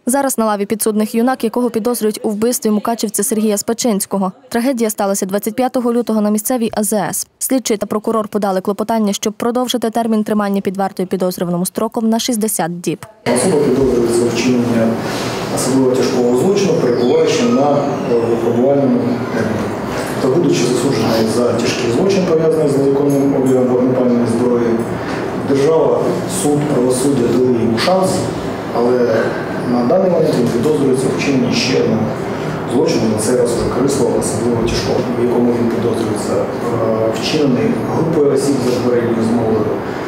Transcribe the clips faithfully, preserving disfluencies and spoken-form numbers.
Зараз на лаві підсудних юнак, якого підозрюють у вбивстві мукачівця Сергія Спачинського. Трагедія сталася двадцять п'ятого лютого на місцевій А З С. Слідчий та прокурор подали клопотання, щоб продовжити термін тримання під вартою підозрюваному строком на шістдесят діб. Особа підозрюється вчинення особливо тяжкого злочину, перебуваючи на випробувальному терміні. Та будучи засуджений за тяжкий злочин, пов'язаний з незаконним обігом вогнепальної зброї, держава, суд, правосуддя дали йому шанс, але на даний момент він підозрюється в вчиненні ще одного злочину, на цей раз корисливого, особливо тяжкого, в якому він підозрюється вчинений групою осіб за попередньою змовою.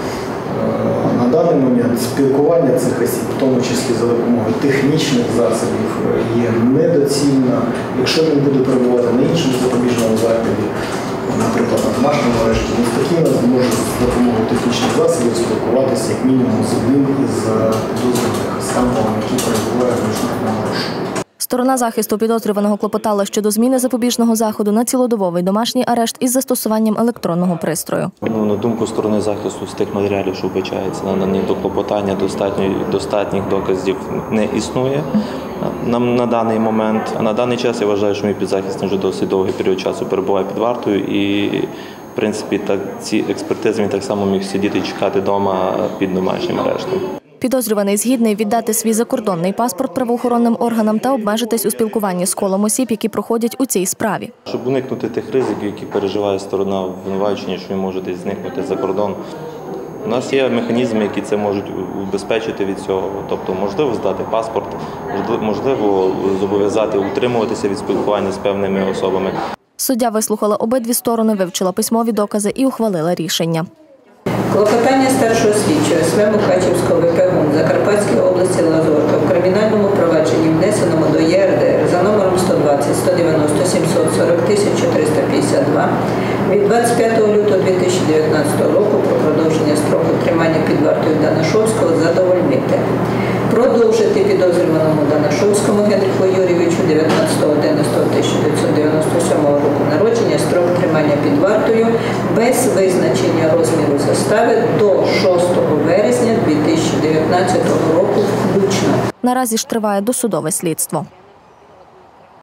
На даний момент спілкування цих осіб, в тому числі за допомогою технічних засобів, є недоцільно. Якщо він буде перебувати на іншому запобіжному заході, наприклад, на домашньому арешті, він спокійно зможе за допомогою технічних засобів спілкуватися як мінімум з одним із підозрюваних Скамповим, який перебуває в міжнародному розшуку. Сторона захисту підозрюваного клопотала щодо зміни запобіжного заходу на цілодобовий домашній арешт із застосуванням електронного пристрою. Ну, на думку сторони захисту, з тих матеріалів, що вбачається надані до клопотання, достатніх доказів не існує на, на даний момент. А на даний час я вважаю, що мій підзахисний вже досить довгий період часу перебуває під вартою і, в принципі, так, ці експертизи він так само міг сидіти і чекати вдома під домашнім арештом. Підозрюваний згідний віддати свій закордонний паспорт правоохоронним органам та обмежитись у спілкуванні з колом осіб, які проходять у цій справі. Щоб уникнути тих ризиків, які переживає сторона обвинувачення, що він може десь зникнути за кордон, у нас є механізми, які це можуть убезпечити від цього. Тобто, можливо, здати паспорт, можливо, зобов'язати утримуватися від спілкування з певними особами. Суддя вислухала обидві сторони, вивчила письмові докази і ухвалила рішення. Клопотання старшого слідчого С В Мукачівського В П ГУН Закарпатської області Лазорка в кримінальному провадженні, внесеному до Є Р Д Р за номером сто двадцять сто дев'яносто сімсот сорок тисяч чотириста п'ятдесят два від двадцять п'ятого лютого дві тисячі дев'ятнадцятого року про продовження строку тримання під вартою Данашовського задовольнити. Продовжити підозрюваному Данашовському Генриху Юрійовичу дев'ятнадцятого одинадцятого тисяча дев'ятсот дев'яносто сьомого року народження строк тримання під вартою без визначення розміру застави до шостого вересня дві тисячі дев'ятнадцятого року включно. Наразі ж триває досудове слідство.